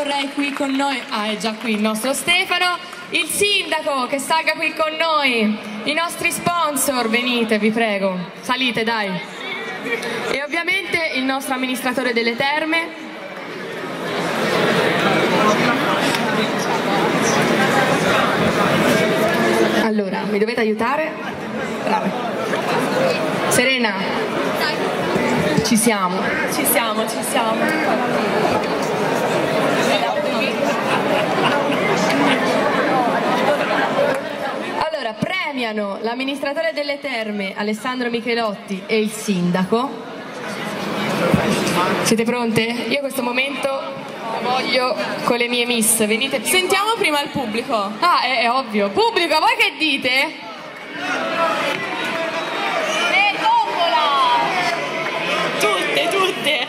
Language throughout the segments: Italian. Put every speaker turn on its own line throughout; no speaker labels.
vorrei qui con noi, è già qui il nostro Stefano, il sindaco che salga qui con noi, i nostri sponsor, venite vi prego, salite dai, e ovviamente il nostro amministratore delle terme. Allora, mi dovete aiutare? Brave. Serena, ci siamo. Allora, premiano l'amministratore delle terme Alessandro Michelotti e il sindaco. Siete pronte? Io questo momento lo voglio con le mie miss. Venite più.
Sentiamo prima il pubblico.
È ovvio. Pubblico, voi che dite?
Tutte.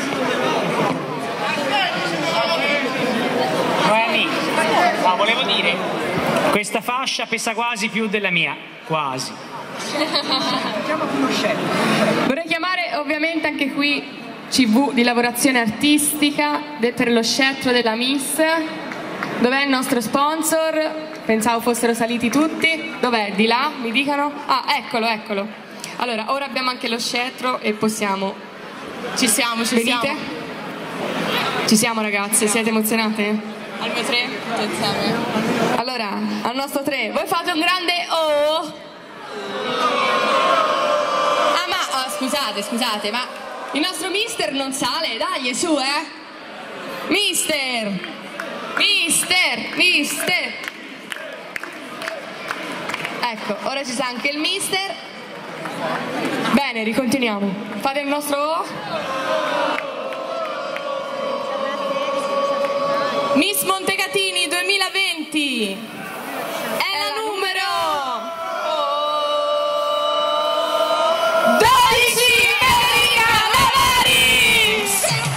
Noemi, no, volevo dire, questa fascia pesa quasi più della mia, quasi.
Vorrei chiamare ovviamente anche qui CV di lavorazione artistica per lo scettro della Miss. Dov'è il nostro sponsor? Pensavo fossero saliti tutti. Dov'è? Di là? Mi dicano? Eccolo. Allora, ora abbiamo anche lo scettro e possiamo...
Ci siamo.
Ci siamo ragazze, siete emozionate?
Al mio 3, tutte insieme.
Allora, al nostro 3, voi fate un grande oh! Scusate, ma il nostro mister non sale, dai, su, Mister! Ecco, ora ci sa anche il mister. Bene, ricontinuiamo. Fate il nostro O. Miss Montecatini 2020 è la numero 12, Federica Lavaris!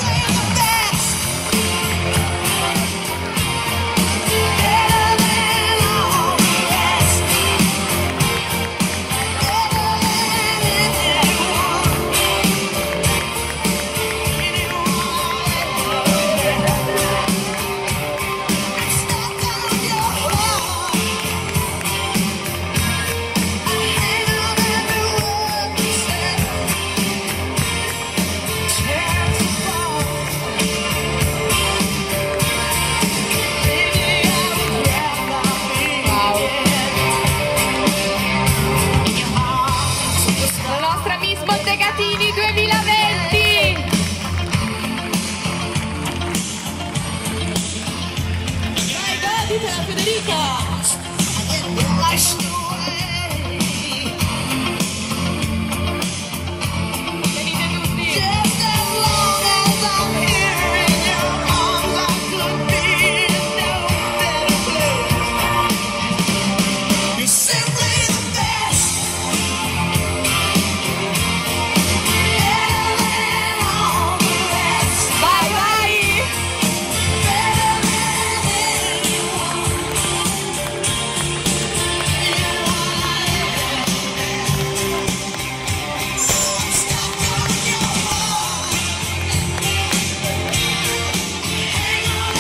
Montecatini 2020.
Dai, goditela Federica.
Venite tutti.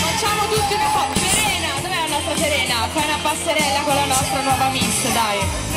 Serena, fai una passerella con la nostra nuova Miss, dai.